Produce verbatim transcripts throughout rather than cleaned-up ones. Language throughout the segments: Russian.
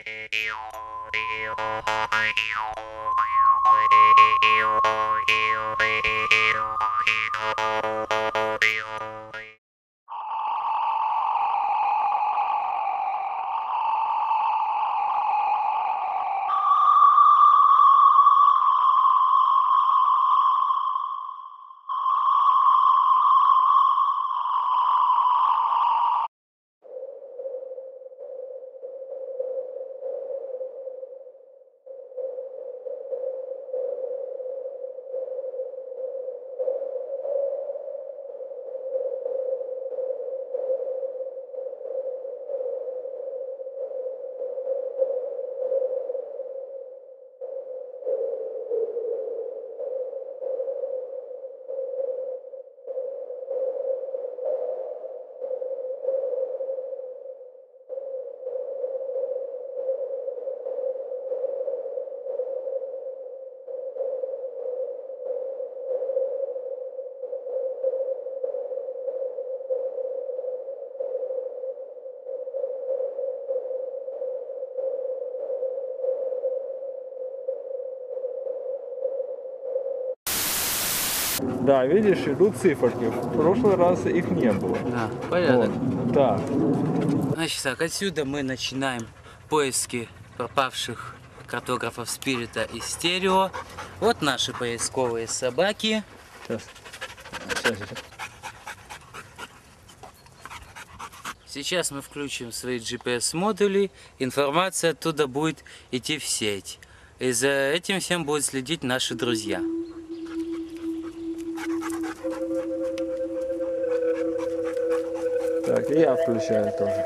Да, видишь, идут циферки. В прошлый раз их не было. Да, порядок. Вот. Да. Значит так, отсюда мы начинаем поиски пропавших картографов Спирита и Стерео. Вот наши поисковые собаки. Сейчас. Сейчас, сейчас. Сейчас мы включим свои джи пи эс-модули. Информация оттуда будет идти в сеть. И за этим всем будут следить наши друзья. Так, и я включаю тоже.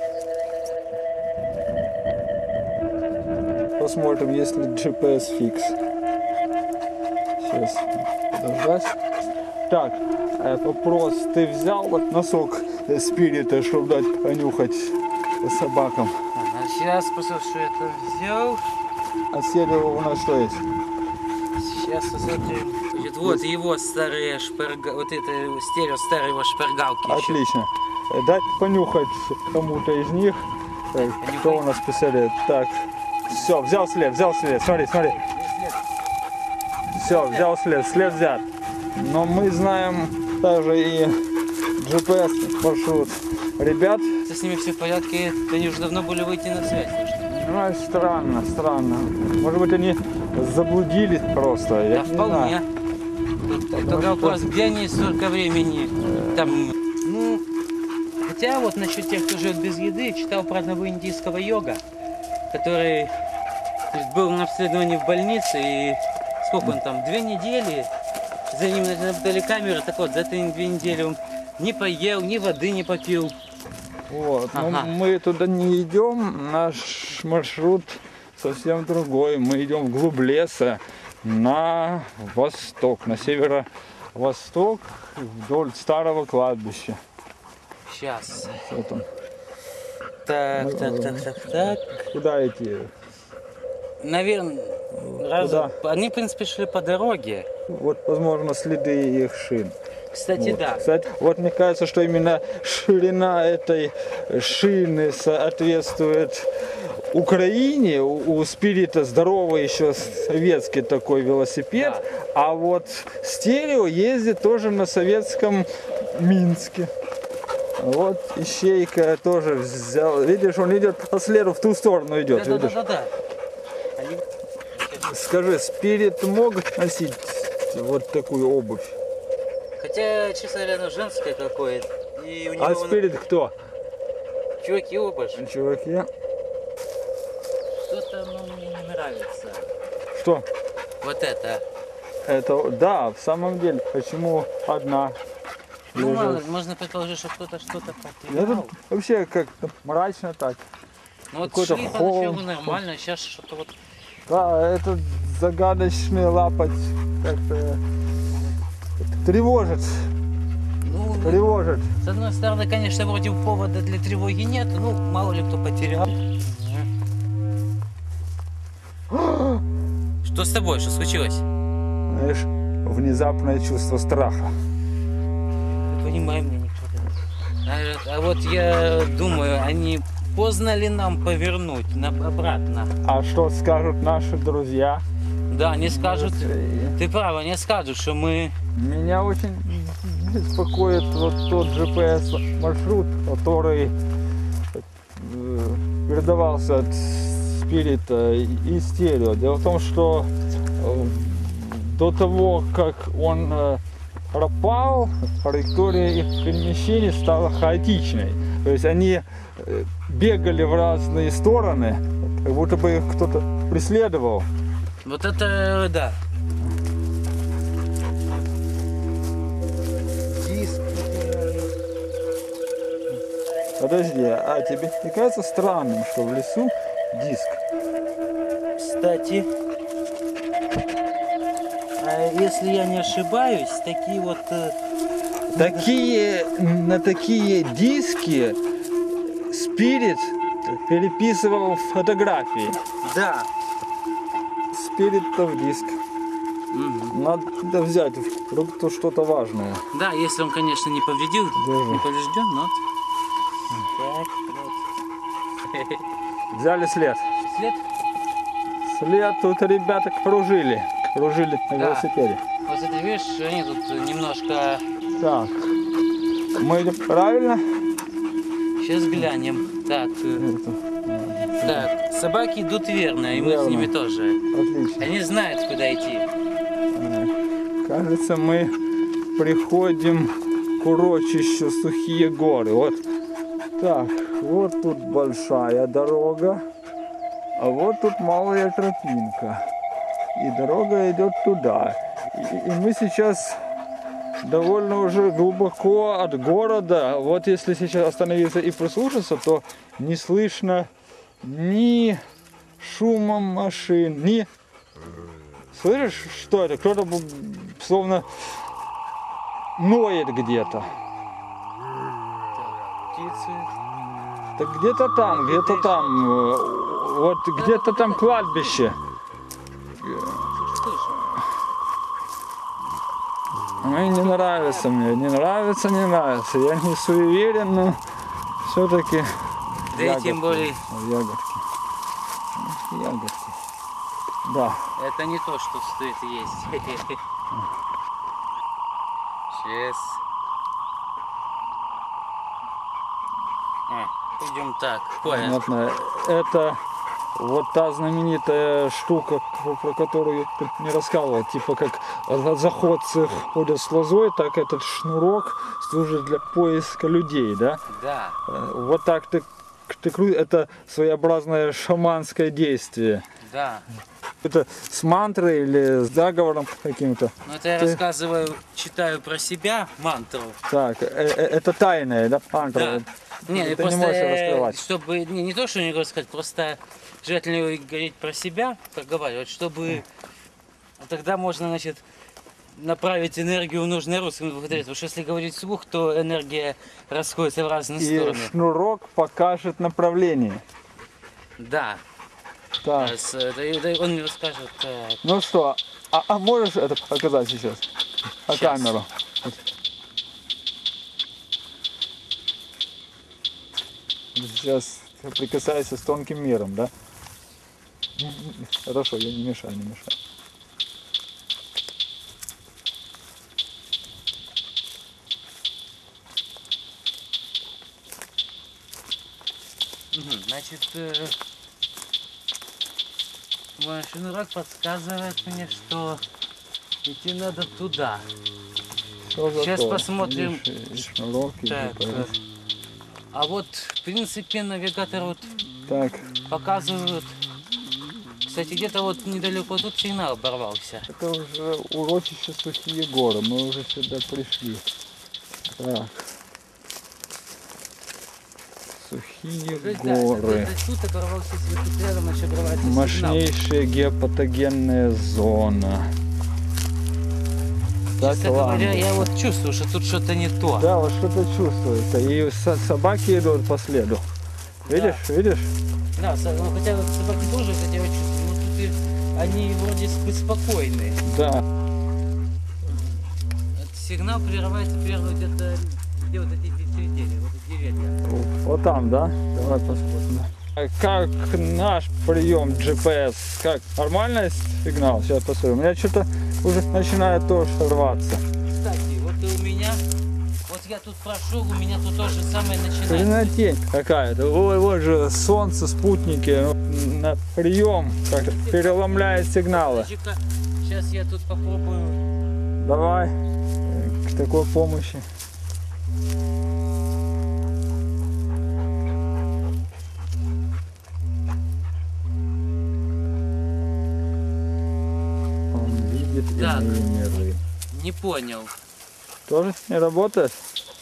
Посмотрим, есть ли джи пи эс фикс. Сейчас, подождать. Так, вопрос. Ты взял вот носок Спирита, чтобы дать понюхать собакам? Ага, сейчас посмотрим, что я там взял. А Стерео у нас что есть? Сейчас посмотрим. Значит, вот его старые шпаргалки. Вот это Стерео, старые его шпаргалки. Отлично. Еще. Дать понюхать кому-то из них. Так, кто у нас писали? Так, все, взял след, взял след. Смотри, смотри. Все, взял след, след взят. Но мы знаем также и джи пи эс маршрут ребят. Если с ними все в порядке, то они уже давно были выйти на связь. Ну, странно, странно. Может быть, они заблудились просто. Да, я вполне. Только вопрос, где они столько времени там, ну, хотя вот насчет тех, кто живет без еды, читал про одного индийского йога, который то есть, был на обследовании в больнице, и сколько он там, две недели, за ним наблюдали камеры, так вот, за эти две недели он не поел, ни воды не попил. Вот, Ага. но мы туда не идем, наш маршрут совсем другой. Мы идем вглубь леса, на восток, на северо-восток, вдоль старого кладбища. Сейчас. Вот он. Так, так, так, так, так. Куда идти? Наверное, раз... они, в принципе, шли по дороге. Вот, возможно, следы их шин. Кстати, Вот. да. Кстати, вот мне кажется, что именно ширина этой шины соответствует Украине. У, у Спирита здоровый еще советский такой велосипед, Да. А вот Стерео ездит тоже на советском Минске. Вот ищейка тоже взял. Видишь, он идет по следу, в ту сторону идет. Да, видишь? да, да, да. Они... Скажи, Спирит мог носить вот такую обувь? Хотя, честно говоря, оно женское какое-то. И у него А Спирит кто? чуваки оба ж. Чуваки. Что-то ну, мне не нравится. Что? Вот это. Это, да, в самом деле, почему одна? Ну, лежит? мало, можно предположить, что кто-то что-то потерял. Это вообще как-то мрачно так. Ну вот какой-то шли холм. поначалу нормально, сейчас что-то вот... Да, этот загадочный лапоть как-то тревожит. Ну, Тревожит. с одной стороны, конечно, вроде повода для тревоги нет, ну, мало ли кто потерял. Что с тобой? Что случилось? Знаешь, внезапное чувство страха. Не понимаю, мне никто. А, а вот я думаю, они поздно ли нам повернуть на, обратно? А что скажут наши друзья? Да, они скажут, Э, ты прав, они скажут, что мы... Меня очень беспокоит вот тот джи пи эс маршрут, который э, передавался от спирита и стерео. Дело в том, что э, до того, как он э, пропал, траектория их перемещений стала хаотичной. То есть они э, бегали в разные стороны, как будто бы их кто-то преследовал. Вот это, да. Диск. Подожди, а тебе не кажется странным, что в лесу диск? Кстати, а если я не ошибаюсь, такие вот... э, Такие, на такие диски Спирит переписывал фотографии. Да. Спиритов диск. Мгм. Надо взять в руку что-то важное. Да, если он, конечно, не повредил, Держи. не поврежден, но... Так, вот. Взяли след. След? След тут ребята кружили. Кружили на Да. велосипеде. Вот это, видишь, они тут немножко... Так. Мы идем правильно? Сейчас глянем. Так, э, Это, так, собаки идут верно, и мы Верно. с ними тоже. Отлично. Они знают, куда идти. Кажется, мы приходим к урочищу Сухие горы. Вот. Так, вот тут большая дорога, а вот тут малая тропинка. И дорога идет туда. И, и мы сейчас довольно уже глубоко от города. Вот если сейчас остановиться и прислушаться, то не слышно ни шума машин, ни... Слышишь, что это? Кто-то б- словно ноет где-то. Птицы. Так где-то там, где-то там, э, вот где-то там кладбище. Слышу. Ой, не нравится мне, не нравится, не нравится. Я не суеверен, но все-таки Да и тем более, ягодки. Ягодки. Да. это не то, что стоит есть. Сейчас. А, идем так, понял. Понятно. Это вот та знаменитая штука, про про которую ты не рассказывал, типа как заходцы ходят с лозой, так этот шнурок служит для поиска людей, да? Да, Э, Вот так ты, ты кру- это своеобразное шаманское действие. да. Это с мантрой или с заговором каким-то. Но это я Ты- рассказываю, читаю про себя мантру. Так, э- э- это тайное, да, мантра? Да. Не, Ты не просто, можешь э, раскрывать. чтобы, не, не то, что не рассказать, просто желательно говорить про себя, проговаривать, чтобы тогда можно, значит, направить энергию в нужное русло. Потому что если говорить вслух, то энергия расходится в разные И стороны. шнурок покажет направление. Да. Так. А с- да и- да и он мне расскажет. Так. Ну что, а, а можешь это показать сейчас? На Щас. камеру. Сейчас прикасайся с тонким миром, да? Хорошо, я не мешаю, не мешаю. Мгм. Значит, э, мой шнурок подсказывает мне, что идти надо туда. Что за Сейчас то? посмотрим. Видишь, и шнурок, и Так, жи пи эс. э, а вот, в принципе, навигатор вот Так, показывают. Кстати, где-то вот недалеко тут сигнал оборвался. это уже урочище Сухие горы. Мы уже сюда пришли. Так. Сухие То есть, да, это- горы. это тут оборвался свет, тут рядом еще обрывается сигнал. Мощнейшая геопатогенная зона. Так, Честно говоря, ладно. я вот чувствую, что тут что-то не то. Да, вот что-то чувствуется. И со- собаки идут по следу. Видишь, видишь? Да, со- ну, хотя вот собаки тоже, хотя я чувствую, но тут и они вроде сп- спокойные. Да. Этот сигнал прерывается примерно где-то, где вот эти деревья, вот эти деревья. Вот там, да? Давай посмотрим. Как наш прием джи пи эс? Как? Нормальный сигнал? Сейчас посмотрим. У меня что-то уже начинает тоже рваться. Кстати, вот и у меня, вот я тут прошел, у меня тут то же самое начинается. Хренотень какая-то. Ой, вот же солнце, спутники. На прием как-то переломляет сигналы. Сейчас я тут попробую. Давай к такой помощи. Он видит Так. иные миры. Не понял. Тоже не работает?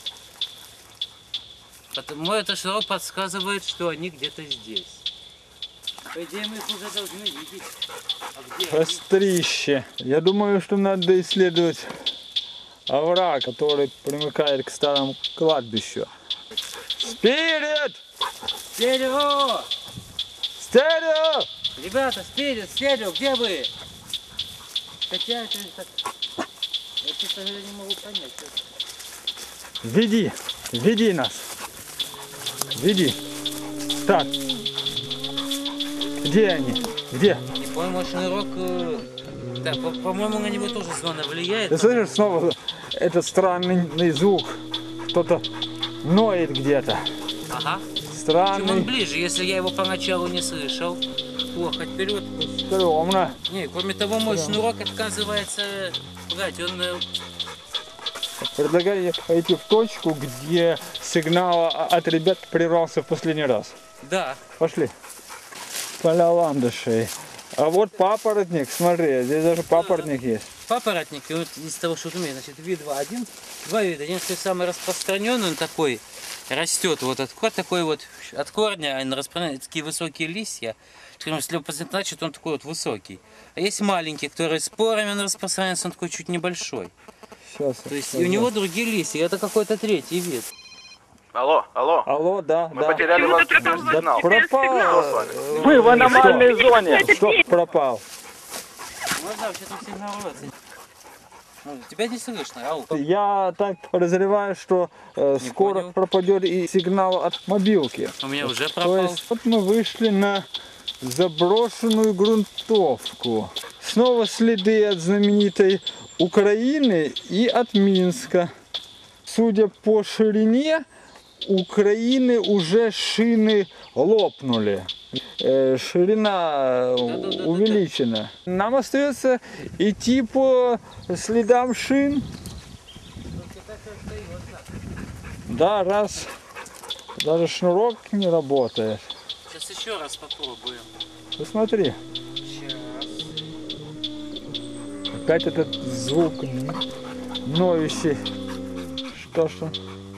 Потому это шнурок подсказывает, что они где-то здесь. По идее, мы их уже должны видеть. А где они? Кострище. Я думаю, что надо исследовать овраг, который примыкает к старому кладбищу. Вперед! Стерео! Стерео! Ребята, вперед, стерео, где вы? Хотя это так... Я, честно говоря, не могу понять. Что... Веди, веди нас. Веди. Так. Где они? Где? Не понял, мой шнурок... э, Да, по- по-моему, на него тоже зона влияет. Ты слышишь снова этот странный звук? Кто-то ноет где-то. Ага. Чем он Странный. ближе, если я его поначалу не слышал? Плохо, вперед. Стрёмно. Не, кроме того, мой шнурок отказывается брать. Он... э, Предлагаю пойти в точку, где сигнал от ребят прервался в последний раз. Да. Пошли. Поля ландышей. А вот папоротник, смотри, здесь даже папоротник есть. Папоротник, и вот из того, что вот у меня, значит, вид два, один, два вида. Один, что самый распространенный, он такой, растет вот от корня, такой вот, от корня, он распространяет такие высокие листья. Если посмотреть, значит, он такой вот высокий. А есть маленький, который спорами он распространяется, он такой чуть небольшой. Сейчас. То есть и у него другие листья, это какой-то третий вид. Алло, алло. Алло, да, Мы да. потеряли вас Да сигнал. пропал. Мы в аномальной зоне. Что пропал? Можно вообще там сигналироваться. Ну, тебя не слышно, ау. Я так подозреваю, что э, Не скоро понял. пропадет и сигнал от мобилки. У меня уже То пропал. есть вот мы вышли на заброшенную грунтовку. Снова следы от знаменитой Украины и от Минска. Судя по ширине, Украины уже шины лопнули. Э, Ширина Да-да-да-да-да. увеличена. Нам остается идти по следам шин. Да, раз даже шнурок не работает. Сейчас еще раз попробуем. Посмотри, Сейчас. опять этот звук ноющий. Что что?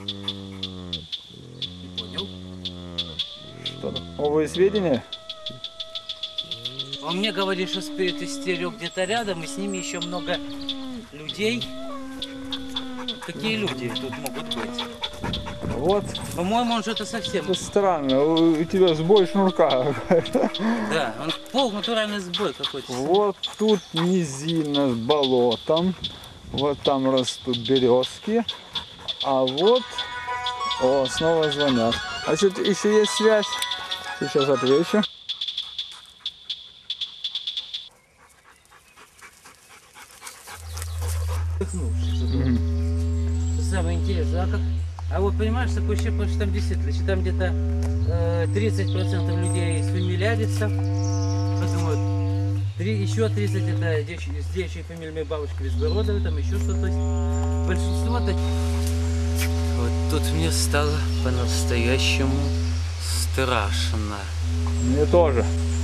Не понял. Что-то. Новые сведения? Он мне говорит, что спирит и стерео где-то рядом, и с ними еще много людей. Какие люди тут могут быть? Вот, По-моему, он что-то совсем... это странно, у у тебя сбой шнурка. Да, он пол натуральный сбой какой-то. Вот тут низина с болотом, вот там растут березки, а вот, о, снова звонят. А что, еще есть связь? Сейчас отвечу. Что самое интересное, а как... А вот понимаешь, такое ощущение, что там действительно, что там где-то э, тридцать процентов людей фамилярится, потом вот, три, еще тридцать это девичьи, с девичьими фамилиями бабушки Безбородовой, там еще что-то. То есть большинство так... Вот тут мне стало по-настоящему страшно. Мне тоже.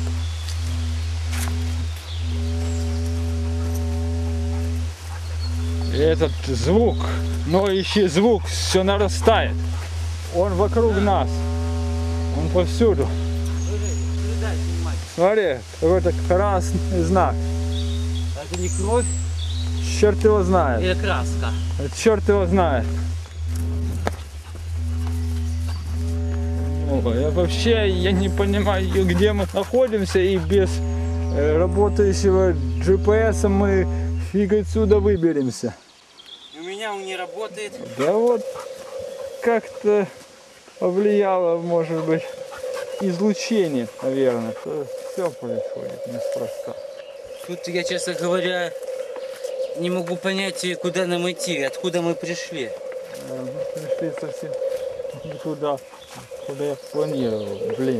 И этот звук, ноющий звук, все нарастает. Он вокруг нас. Он повсюду. Наблюдай, снимай. Смотри, какой-то красный знак. Это не кровь Черт его знает. или краска? Черт его знает. О, я вообще я не понимаю, где мы находимся, и без э, работающего джи пи эс мы фиг отсюда выберемся. У меня он не работает. Да вот как-то повлияло, может быть, излучение, наверное. Все происходит неспроста. Тут я, честно говоря, не могу понять, куда нам идти, откуда мы пришли. Э, Мы пришли совсем не туда, куда я планировал. Блин.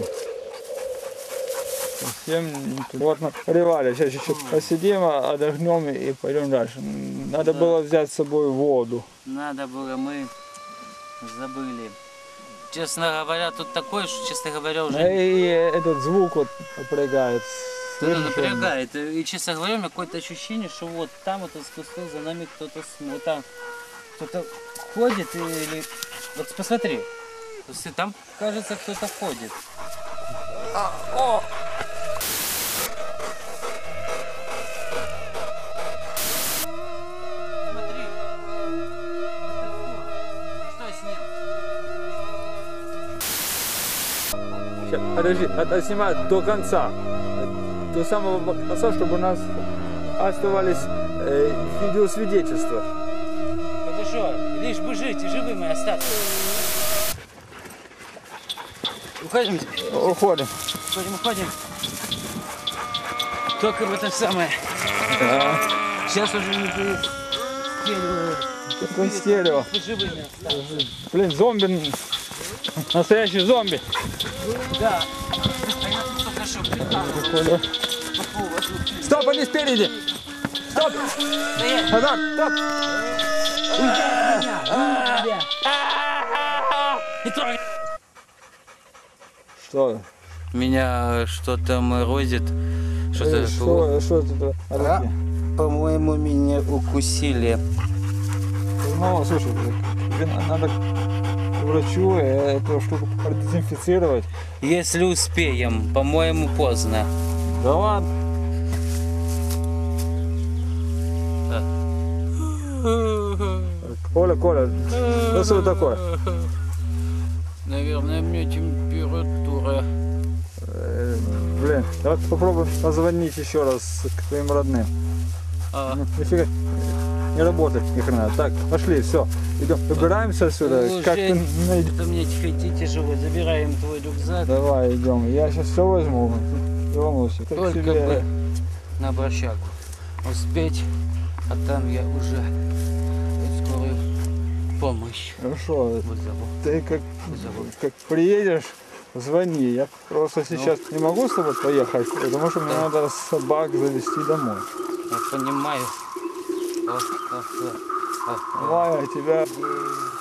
Совсем не туда. Вот мы ревали, сейчас еще посидим, отдохнем и пойдем дальше. Надо Да. было взять с собой воду. Надо было, мы забыли. Честно говоря, тут такое, что, честно говоря, уже И этот звук вот напрягает. кто-то Слышишь, он? напрягает. И, честно говоря, у меня какое-то ощущение, что вот там вот из кустов за нами кто-то смотрит. Там кто-то ходит или... Вот посмотри. То есть там, кажется, кто-то ходит. Смотри. Это кто? Что с ним? Щас, подожди, надо снимать до конца. До самого конца, чтобы у нас оставались э, видеосвидетельства. Хорошо, лишь бы жить и живыми остаться. Уходим, Уходим. уходим, уходим. Только в это самое. Да. Сейчас уже не будет стерео. Такое стерео. Лишь бы живыми остаться. Блин, зомби. Настоящий зомби. Да. А я тут только что прикалывался Походу. по поводу. Стоп, они спереди! Стоп! Стоять! Назад, стоп! Не трогай! Что? Меня что-то морозит. Э, Что-то... Что, что это? А? По-моему, меня укусили. Ну, слушай, тебе надо к врачу э, эту штуку продезинфицировать. Если успеем, по-моему, поздно. Да ладно. Коля, Коля, что с тобой такое? Наверное, у меня температура. Э, блин, давай попробуем позвонить еще раз к твоим родным. А, Ну, нифига не работает ни хрена. Так, пошли, все, идем, выбираемся отсюда. Уже Как ты найдешь? это мне тихо тяжело. Забираем твой рюкзак. Давай, идем. Я сейчас все возьму. Не волнуйся. Как Только тебе- бы на общагу успеть, а там я уже скорую помощь Хорошо. вызову. Ты как, Вызову. как приедешь, звони. Я просто сейчас не могу с тобой поехать, потому что мне Да. надо собак завести домой. Я понимаю. А, а, а, а, а. Давай, я тебя